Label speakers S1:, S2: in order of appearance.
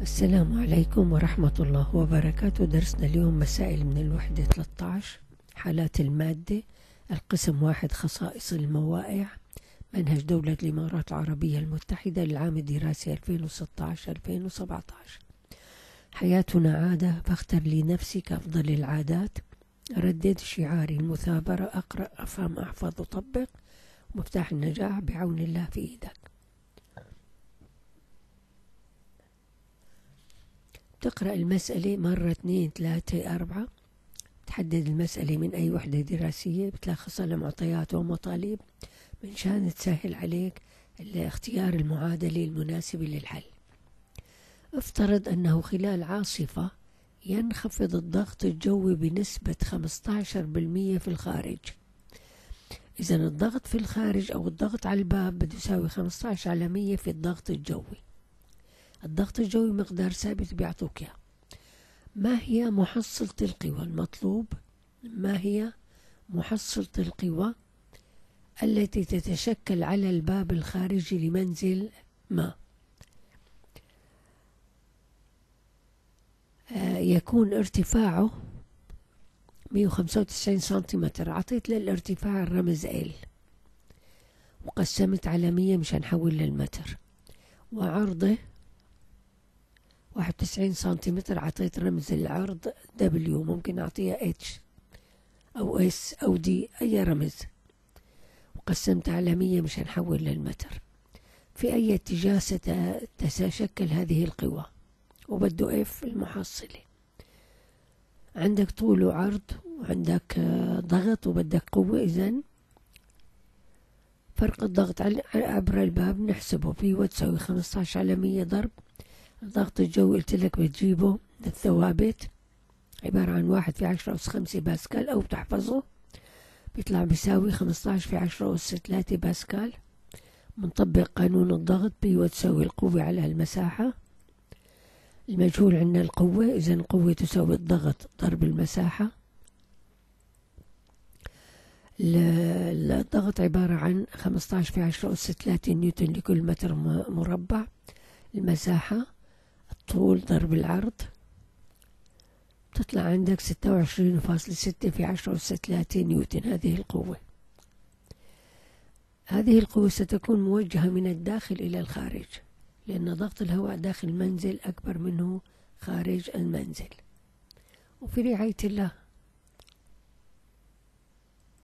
S1: السلام عليكم ورحمة الله وبركاته. درسنا اليوم مسائل من الوحدة 13 حالات المادة، القسم 1 خصائص الموائع، منهج دولة الإمارات العربية المتحدة للعام الدراسي 2016-2017. حياتنا عادة فاختر لنفسك أفضل العادات. ردد شعاري المثابرة، أقرأ أفهم أحفظ أطبق، مفتاح النجاح بعون الله في إيدك. تقرأ المسألة مرة 2 3 4، تحدد المسألة من أي وحدة دراسية، بتلخصها لمعطيات ومطالب من شان تسهل عليك اختيار المعادلة المناسبة للحل. افترض أنه خلال عاصفة ينخفض الضغط الجوي بنسبة 15% في الخارج. إذا الضغط في الخارج أو الضغط على الباب بده يساوي 15 على 100 في الضغط الجوي. الضغط الجوي مقدار ثابت بيعطوك اياه. ما هي محصلة القوى المطلوب؟ ما هي محصلة القوى التي تتشكل على الباب الخارجي لمنزل ما؟ يكون ارتفاعه 195 سنتيمتر. عطيت للارتفاع الرمز L وقسمت على 100 مشان نحول للمتر، وعرضه 91 سنتيمتر. عطيت رمز العرض W، ممكن أعطيها H أو S أو D أي رمز، وقسمت على 100 مشان نحول للمتر. في أي اتجاه ستتشكل هذه القوى؟ وبده F المحصلة. عندك طول وعرض وعندك ضغط وبدك قوة، إذن فرق الضغط عبر الباب نحسبه. في تساوي 15 على 100 ضرب الضغط الجوي، قلت لك بتجيبه للثوابت عبارة عن 1 في 10 أس 5 باسكال، أو بتحفظه بيطلع بيساوي 15 في 10 أس 3 باسكال. بنطبق قانون الضغط، بي تساوي القوة على المساحة. المجهول عندنا القوة، إذا القوة تساوي الضغط ضرب المساحة. الضغط عبارة عن 15 في 10 أس 3 نيوتن لكل متر مربع. المساحة الطول ضرب العرض، تطلع عندك 26.6 في 10 أس 3 نيوتن. هذه القوة. هذه القوة ستكون موجهة من الداخل إلى الخارج، لأن ضغط الهواء داخل المنزل أكبر منه خارج المنزل. وفي رعاية الله.